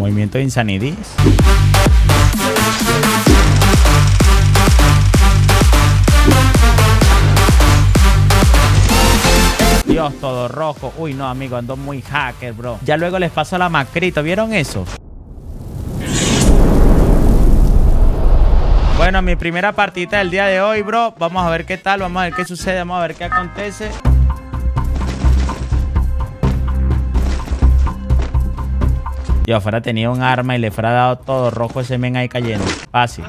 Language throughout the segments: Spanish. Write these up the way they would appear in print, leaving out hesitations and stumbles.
movimiento de Insanity. Dios, todo rojo. Uy, no, amigo, ando muy hacker, bro. Ya luego les paso la macrito. ¿Vieron eso? Bueno, mi primera partida del día de hoy, bro. Vamos a ver qué tal, vamos a ver qué sucede, vamos a ver qué acontece. Yo fuera tenía un arma y le fuera dado todo rojo ese men ahí cayendo. Fácil.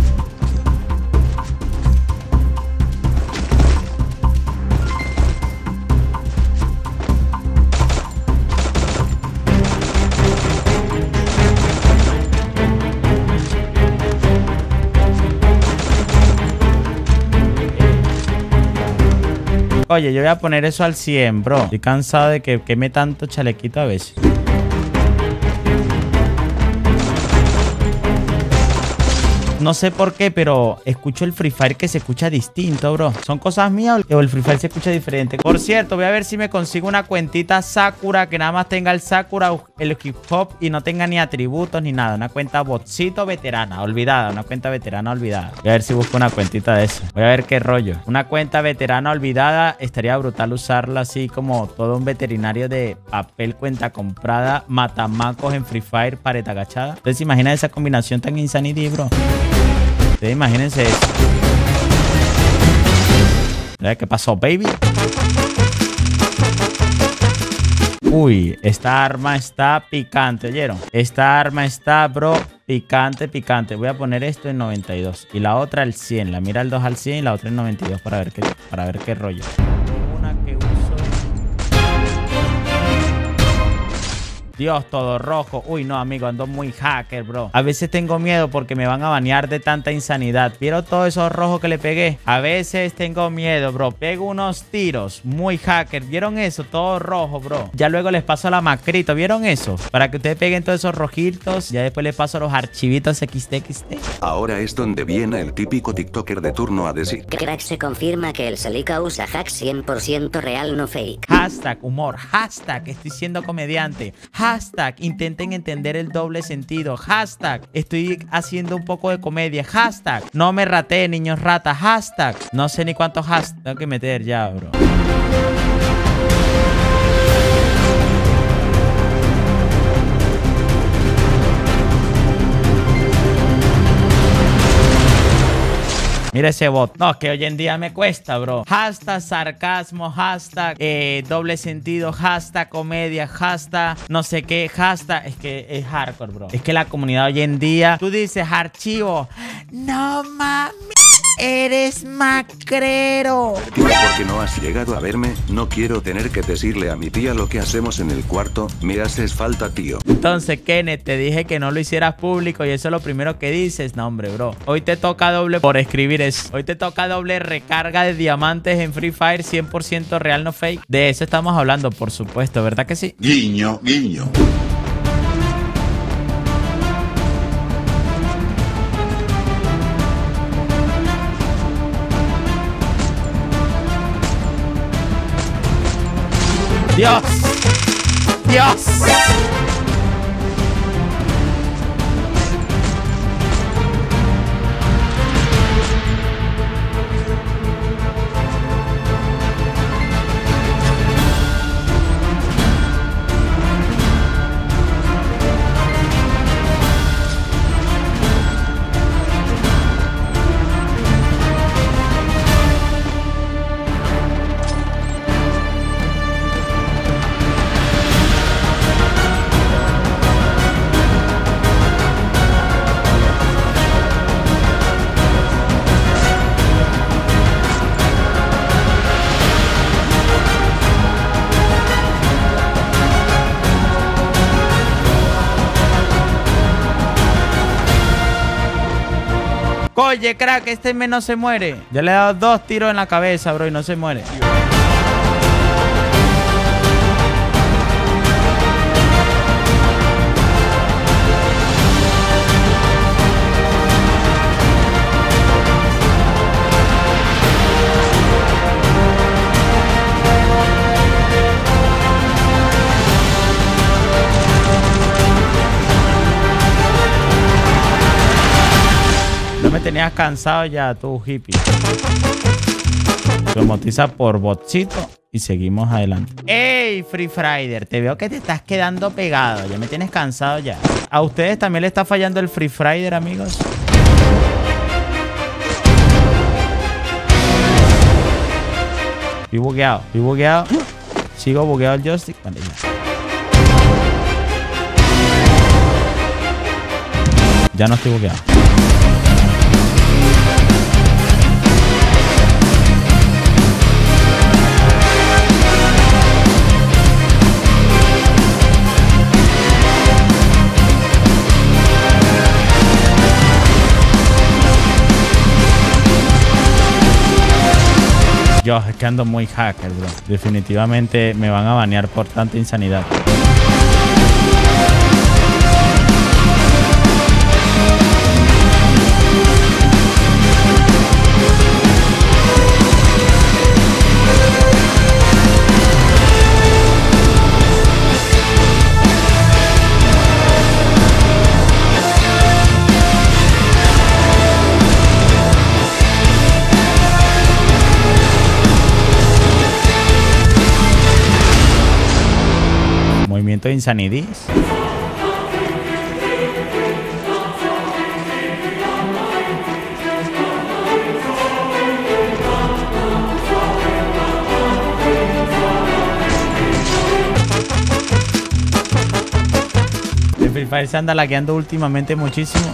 Oye, yo voy a poner eso al 100, bro. Estoy cansado de que queme tanto chalequito a veces. No sé por qué, pero escucho el Free Fire que se escucha distinto, bro. ¿Son cosas mías o el Free Fire se escucha diferente? Por cierto, voy a ver si me consigo una cuentita Sakura que nada más tenga el Sakura, el hip hop y no tenga ni atributos ni nada. Una cuenta botcito veterana, olvidada. Una cuenta veterana olvidada. Voy a ver si busco una cuentita de eso. Voy a ver qué rollo. Una cuenta veterana olvidada. Estaría brutal usarla así como todo un veterinario de papel, cuenta comprada, matamacos en Free Fire, pared agachada. Entonces, imagina esa combinación tan insanity, bro. Ustedes imagínense eso. ¿Qué pasó, baby? Uy, esta arma está picante, ¿oyeron? Esta arma está, bro, picante, picante. Voy a poner esto en 92 y la otra al 100. La mira el 2 al 100 y la otra en 92 para ver qué rollo. Una que uso. Dios, todo rojo. Uy, no, amigo, ando muy hacker, bro. A veces tengo miedo porque me van a banear de tanta insanidad. ¿Vieron todos esos rojos que le pegué? A veces tengo miedo, bro. Pego unos tiros muy hacker. ¿Vieron eso? Todo rojo, bro. Ya luego les paso la macrito. ¿Vieron eso? Para que ustedes peguen todos esos rojitos. Ya después les paso los archivitos XD. Ahora es donde viene el típico TikToker de turno a decir: Crack, se confirma que el Celica usa hack 100% real, no fake. Hashtag humor. Hashtag estoy siendo comediante. Hashtag intenten entender el doble sentido. Hashtag estoy haciendo un poco de comedia. Hashtag no me raté, niños rata. Hashtag no sé ni cuántos hashtags tengo que meter ya, bro. Mira ese bot. No, es que hoy en día me cuesta, bro. Hashtag sarcasmo, hashtag doble sentido, hashtag comedia, hashtag no sé qué, hashtag. Es que es hardcore, bro. Es que la comunidad hoy en día, tú dices archivo. No mami, eres macrero. Porque no has llegado a verme, no quiero tener que decirle a mi tía lo que hacemos en el cuarto, me haces falta, tío. Entonces, Kenneth, te dije que no lo hicieras público y eso es lo primero que dices. No, hombre, bro. Hoy te toca doble por escribir eso. Hoy te toca doble recarga de diamantes en Free Fire 100% real, no fake. De eso estamos hablando, por supuesto, ¿verdad que sí? Guiño, guiño. ¡Dios! ¡Dios! Oye, crack, este men no se muere. Ya le he dado 2 tiros en la cabeza, bro, y no se muere. tenías cansado ya, tú, hippie. Remotiza por botcito y seguimos adelante. ¡Ey, Free Friday! Te veo que te estás quedando pegado. Ya me tienes cansado ya. ¿A ustedes también le está fallando el Free Friday, amigos? Estoy bugueado, estoy bugueado. Sigo bugueado el joystick. Vale, ya. Ya no estoy bugueado. Yo es que ando muy hacker, bro. Definitivamente me van a banear por tanta insanidad. Movimiento de insanidis. El Free Fire se anda lagueando últimamente muchísimo.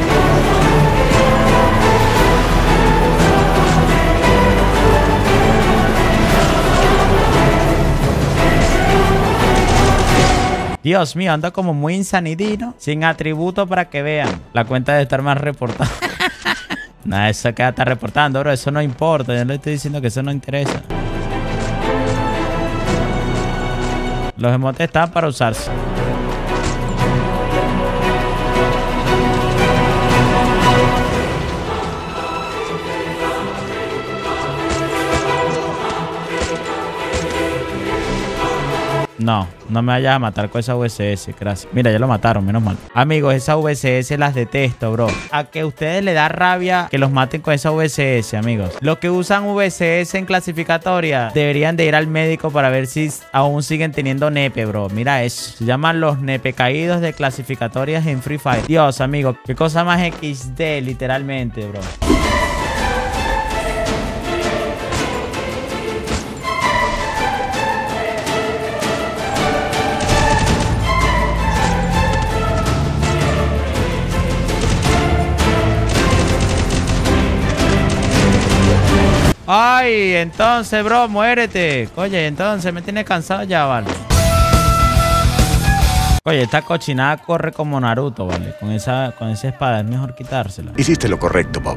Dios mío, anda como muy insanidino, sin atributo para que vean. La cuenta debe estar más reportada. Nada, eso que está reportando, bro. Eso no importa. Yo le estoy diciendo que eso no interesa. Los emotes están para usarse. No, no me vayas a matar con esa VSS, gracias. Mira, ya lo mataron, menos mal. Amigos, esas VSS las detesto, bro. A que a ustedes les da rabia que los maten con esa VSS, amigos. Los que usan VSS en clasificatoria deberían de ir al médico para ver si aún siguen teniendo nepe, bro. Mira eso. Se llaman los nepe caídos de clasificatorias en Free Fire. Dios, amigos, qué cosa más XD, literalmente, bro. Ay, entonces, bro, muérete. Oye, entonces me tienes cansado ya, vale. Oye, esta cochinada corre como Naruto, vale. Con esa espada es mejor quitársela. Hiciste lo correcto, Bob.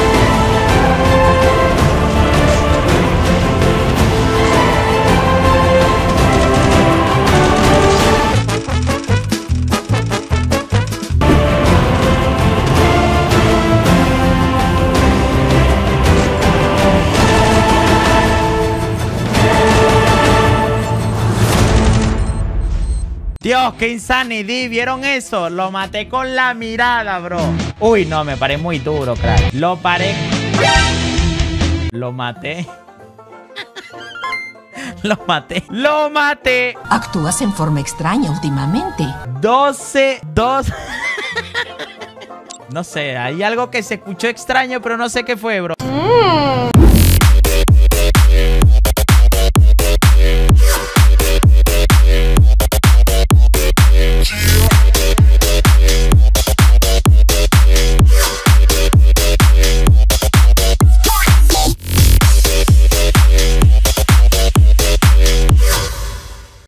Dios, qué insanidad. ¿Vieron eso? Lo maté con la mirada, bro. Uy, no, me paré muy duro, crack. Lo paré. Lo maté. Lo maté. ¡Lo maté! Actúas en forma extraña últimamente. 12. No sé, hay algo que se escuchó extraño, pero no sé qué fue, bro.